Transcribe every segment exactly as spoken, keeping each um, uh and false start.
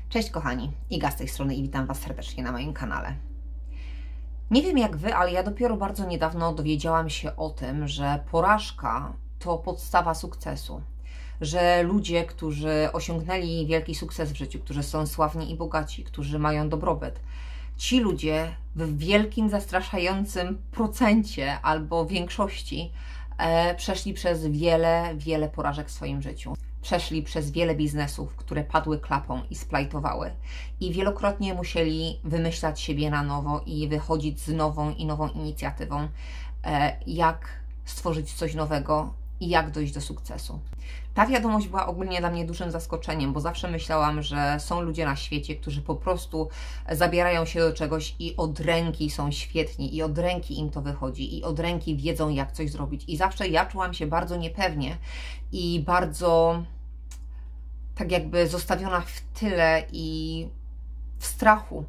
Cześć kochani, Iga z tej strony i witam Was serdecznie na moim kanale. Nie wiem jak Wy, ale ja dopiero bardzo niedawno dowiedziałam się o tym, że porażka to podstawa sukcesu. Że ludzie, którzy osiągnęli wielki sukces w życiu, którzy są sławni i bogaci, którzy mają dobrobyt, ci ludzie w wielkim, zastraszającym procencie albo większości e, przeszli przez wiele, wiele porażek w swoim życiu. Przeszli przez wiele biznesów, które padły klapą i splajtowały. I wielokrotnie musieli wymyślać siebie na nowo i wychodzić z nową i nową inicjatywą, e, jak stworzyć coś nowego i jak dojść do sukcesu. Ta wiadomość była ogólnie dla mnie dużym zaskoczeniem, bo zawsze myślałam, że są ludzie na świecie, którzy po prostu zabierają się do czegoś i od ręki są świetni, i od ręki im to wychodzi, i od ręki wiedzą, jak coś zrobić. I zawsze ja czułam się bardzo niepewnie i bardzo tak jakby zostawiona w tyle i w strachu,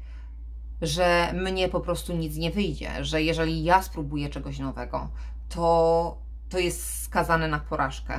że mnie po prostu nic nie wyjdzie, że jeżeli ja spróbuję czegoś nowego, to, to jest skazane na porażkę.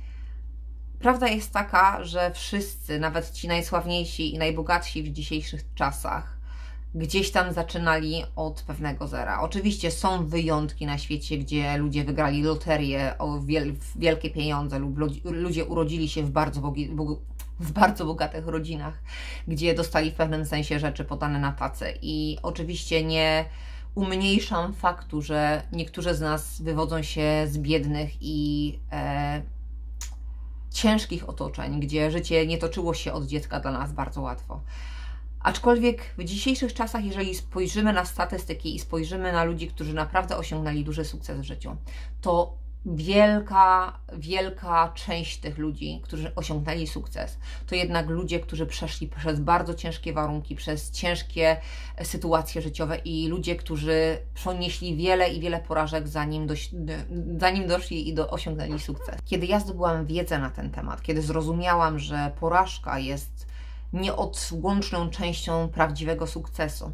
Prawda jest taka, że wszyscy, nawet ci najsławniejsi i najbogatsi w dzisiejszych czasach, gdzieś tam zaczynali od pewnego zera. Oczywiście są wyjątki na świecie, gdzie ludzie wygrali loterię o wiel wielkie pieniądze lub ludzie urodzili się w bardzo, bogi, w bardzo bogatych rodzinach, gdzie dostali w pewnym sensie rzeczy podane na tacy. I oczywiście nie umniejszam faktu, że niektórzy z nas wywodzą się z biednych i e, ciężkich otoczeń, gdzie życie nie toczyło się od dziecka dla nas bardzo łatwo. Aczkolwiek w dzisiejszych czasach, jeżeli spojrzymy na statystyki i spojrzymy na ludzi, którzy naprawdę osiągnęli duży sukces w życiu, to wielka, wielka część tych ludzi, którzy osiągnęli sukces, to jednak ludzie, którzy przeszli przez bardzo ciężkie warunki, przez ciężkie sytuacje życiowe i ludzie, którzy ponieśli wiele i wiele porażek, zanim, doś, zanim doszli i do, osiągnęli sukces. Kiedy ja zdobyłam wiedzę na ten temat, kiedy zrozumiałam, że porażka jest nieodłączną częścią prawdziwego sukcesu,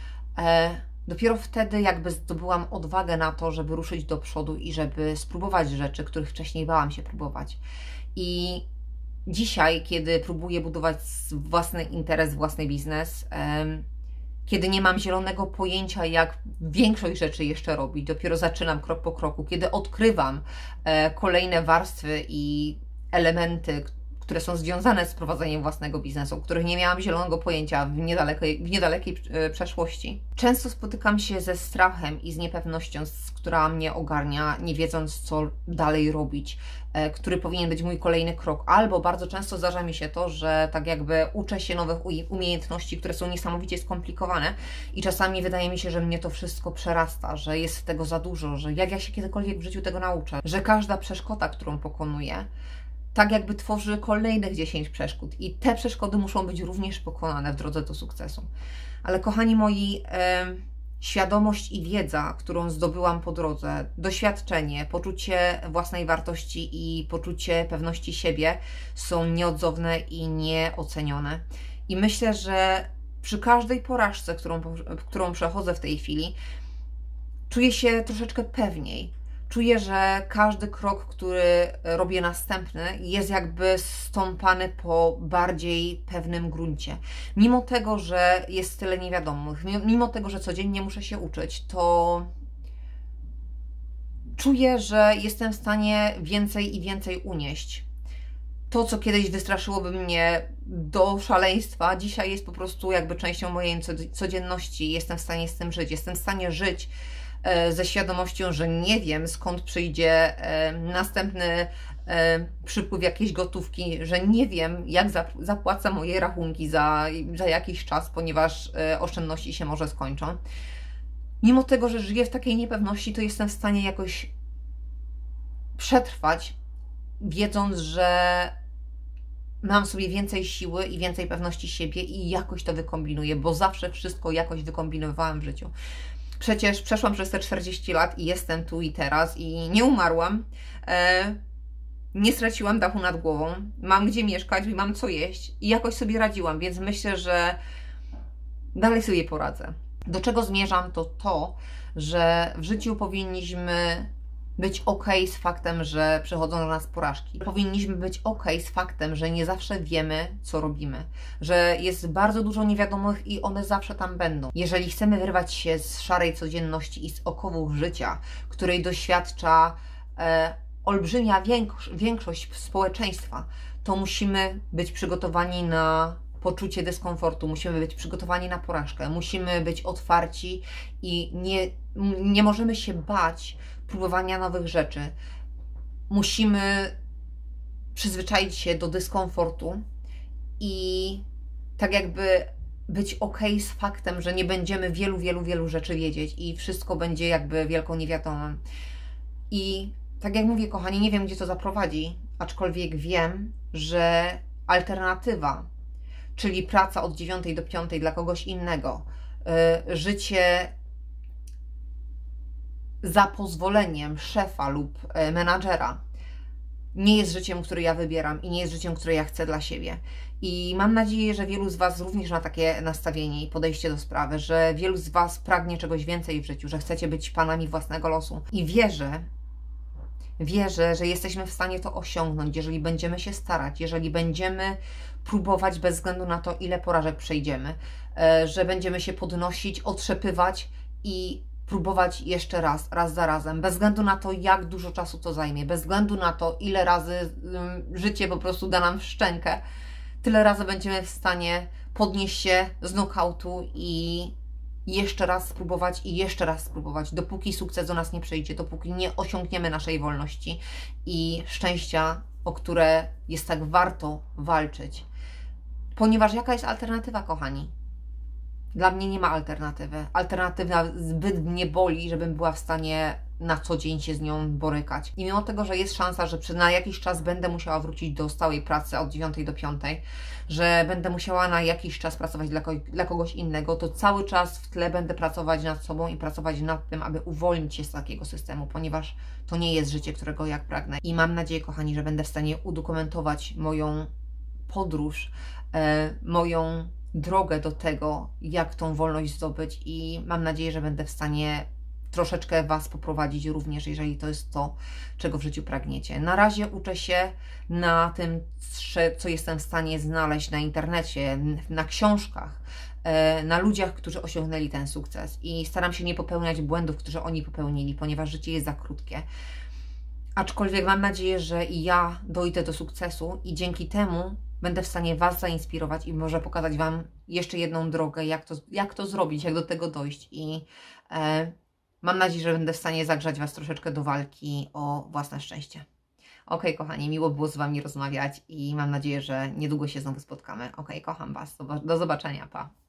e, dopiero wtedy jakby zdobyłam odwagę na to, żeby ruszyć do przodu i żeby spróbować rzeczy, których wcześniej bałam się próbować. I dzisiaj, kiedy próbuję budować własny interes, własny biznes, em, kiedy nie mam zielonego pojęcia, jak większość rzeczy jeszcze robić, dopiero zaczynam krok po kroku, kiedy odkrywam e, kolejne warstwy i elementy, które są związane z prowadzeniem własnego biznesu, których nie miałam zielonego pojęcia w niedalekiej, w niedalekiej przeszłości. Często spotykam się ze strachem i z niepewnością, która mnie ogarnia, nie wiedząc, co dalej robić, e, który powinien być mój kolejny krok. Albo bardzo często zdarza mi się to, że tak jakby uczę się nowych umiejętności, które są niesamowicie skomplikowane i czasami wydaje mi się, że mnie to wszystko przerasta, że jest tego za dużo, że jak ja się kiedykolwiek w życiu tego nauczę, że każda przeszkoda, którą pokonuję, tak jakby tworzy kolejnych dziesięć przeszkód i te przeszkody muszą być również pokonane w drodze do sukcesu. Ale kochani moi, e, świadomość i wiedza, którą zdobyłam po drodze, doświadczenie, poczucie własnej wartości i poczucie pewności siebie są nieodzowne i nieocenione. I myślę, że przy każdej porażce, którą, którą przechodzę w tej chwili, czuję się troszeczkę pewniej. Czuję, że każdy krok, który robię następny, jest jakby stąpany po bardziej pewnym gruncie. Mimo tego, że jest tyle niewiadomych, mimo tego, że codziennie muszę się uczyć, to czuję, że jestem w stanie więcej i więcej unieść. To, co kiedyś wystraszyłoby mnie do szaleństwa, dzisiaj jest po prostu jakby częścią mojej codzienności. Jestem w stanie z tym żyć. Jestem w stanie żyć ze świadomością, że nie wiem, skąd przyjdzie e, następny e, przypływ jakiejś gotówki, że nie wiem, jak zapłacę moje rachunki za, za jakiś czas, ponieważ e, oszczędności się może skończą. Mimo tego, że żyję w takiej niepewności, to jestem w stanie jakoś przetrwać, wiedząc, że mam w sobie więcej siły i więcej pewności siebie i jakoś to wykombinuję, bo zawsze wszystko jakoś wykombinowałam w życiu. Przecież przeszłam przez te czterdzieści lat i jestem tu i teraz i nie umarłam, e, nie straciłam dachu nad głową, mam gdzie mieszkać i mam co jeść i jakoś sobie radziłam, więc myślę, że dalej sobie poradzę. Do czego zmierzam, to to, że w życiu powinniśmy być ok z faktem, że przychodzą do nas porażki. Powinniśmy być ok z faktem, że nie zawsze wiemy, co robimy, że jest bardzo dużo niewiadomych i one zawsze tam będą. Jeżeli chcemy wyrwać się z szarej codzienności i z okowów życia, której doświadcza e, olbrzymia większość, większość społeczeństwa, to musimy być przygotowani na poczucie dyskomfortu, musimy być przygotowani na porażkę, musimy być otwarci i nie, nie możemy się bać próbowania nowych rzeczy. Musimy przyzwyczaić się do dyskomfortu i tak jakby być ok z faktem, że nie będziemy wielu, wielu, wielu rzeczy wiedzieć i wszystko będzie jakby wielką niewiadomą. I tak jak mówię, kochani, nie wiem, gdzie to zaprowadzi, aczkolwiek wiem, że alternatywa, czyli praca od dziewiątej do piątej dla kogoś innego, yy, życie za pozwoleniem szefa lub yy, menadżera, nie jest życiem, które ja wybieram i nie jest życiem, które ja chcę dla siebie. I mam nadzieję, że wielu z Was również ma takie nastawienie i podejście do sprawy, że wielu z Was pragnie czegoś więcej w życiu, że chcecie być panami własnego losu. I wierzę, wierzę, że jesteśmy w stanie to osiągnąć, jeżeli będziemy się starać, jeżeli będziemy próbować bez względu na to, ile porażek przejdziemy, że będziemy się podnosić, otrzepywać i próbować jeszcze raz, raz za razem, bez względu na to, jak dużo czasu to zajmie, bez względu na to, ile razy życie po prostu da nam w szczękę, tyle razy będziemy w stanie podnieść się z knockoutu i jeszcze raz spróbować i jeszcze raz spróbować, dopóki sukces do nas nie przyjdzie, dopóki nie osiągniemy naszej wolności i szczęścia, o które jest tak warto walczyć. Ponieważ jaka jest alternatywa, kochani? Dla mnie nie ma alternatywy. Alternatywa zbyt mnie boli, żebym była w stanie na co dzień się z nią borykać. I mimo tego, że jest szansa, że na jakiś czas będę musiała wrócić do stałej pracy od dziewiątej do piątej, że będę musiała na jakiś czas pracować dla, ko dla kogoś innego, to cały czas w tle będę pracować nad sobą i pracować nad tym, aby uwolnić się z takiego systemu, ponieważ to nie jest życie, którego jak pragnę. I mam nadzieję, kochani, że będę w stanie udokumentować moją podróż, e, moją drogę do tego, jak tą wolność zdobyć i mam nadzieję, że będę w stanie troszeczkę Was poprowadzić również, jeżeli to jest to, czego w życiu pragniecie. Na razie uczę się na tym, co jestem w stanie znaleźć na internecie, na książkach, na ludziach, którzy osiągnęli ten sukces i staram się nie popełniać błędów, które oni popełnili, ponieważ życie jest za krótkie. Aczkolwiek mam nadzieję, że i ja dojdę do sukcesu i dzięki temu będę w stanie Was zainspirować i może pokazać Wam jeszcze jedną drogę, jak to, jak to zrobić, jak do tego dojść. I e, mam nadzieję, że będę w stanie zagrzać Was troszeczkę do walki o własne szczęście. Ok, kochani, miło było z Wami rozmawiać i mam nadzieję, że niedługo się znowu spotkamy. Ok, kocham Was. Do zobaczenia, pa.